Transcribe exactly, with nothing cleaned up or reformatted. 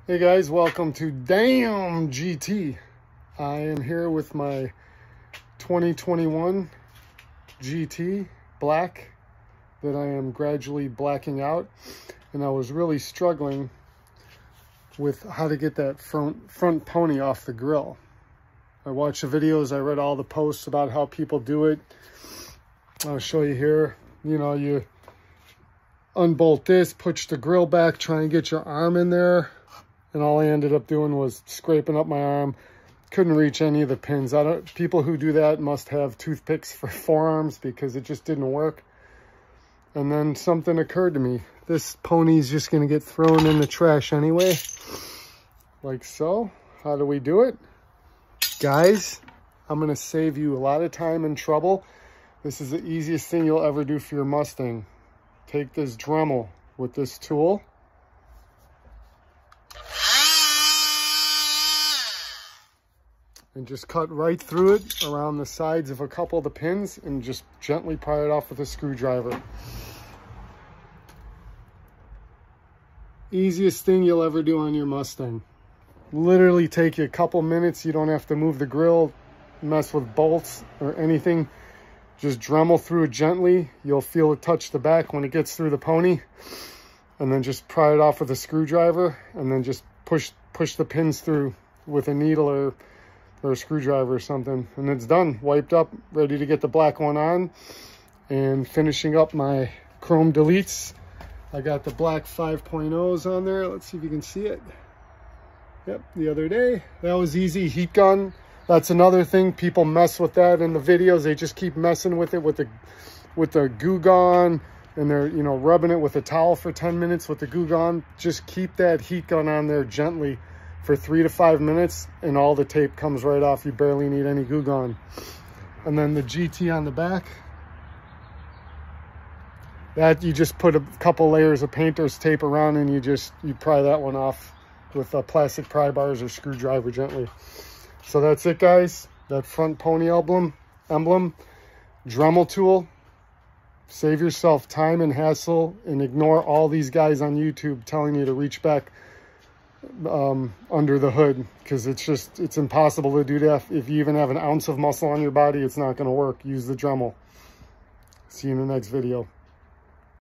Hey guys, welcome to Damn G T. I am here with my twenty twenty-one G T black that I am gradually blacking out, and I was really struggling with how to get that front front pony off the grill. I watched the videos, I read all the posts about how people do it. I'll show you here. You know, you unbolt this, push the grill back, try and get your arm in there. And all I ended up doing was scraping up my arm. Couldn't reach any of the pins. I don't, people who do that must have toothpicks for forearms because it just didn't work. And then something occurred to me. This pony's just going to get thrown in the trash anyway. Like so. How do we do it? Guys, I'm going to save you a lot of time and trouble. This is the easiest thing you'll ever do for your Mustang. Take this Dremel with this tool. And just cut right through it around the sides of a couple of the pins and just gently pry it off with a screwdriver. Easiest thing you'll ever do on your Mustang. Literally take you a couple minutes. You don't have to move the grill, mess with bolts or anything. Just Dremel through it gently. You'll feel it touch the back when it gets through the pony. And then just pry it off with a screwdriver and then just push push the pins through with a needle or or a screwdriver or something, and it's done, wiped up, ready to get the black one on. And finishing up my chrome deletes, I got the black five point ohs on there. Let's see if you can see it. Yep, the other day. That was easy. Heat gun, that's another thing. People mess with that in the videos. They just keep messing with it with the with the goo gun, and they're, you know, rubbing it with a towel for ten minutes with the goo gun. Just keep that heat gun on there gently for three to five minutes and all the tape comes right off. You barely need any goo gun. And then the G T on the back, that you just put a couple layers of painter's tape around and you just you pry that one off with uh, plastic pry bars or screwdriver gently. So that's it, guys. That front pony emblem emblem Dremel tool. Save yourself time and hassle and ignore all these guys on YouTube telling you to reach back um under the hood, because it's just it's impossible to do that. If you even have an ounce of muscle on your body, it's not going to work. Use the Dremel. See you in the next video.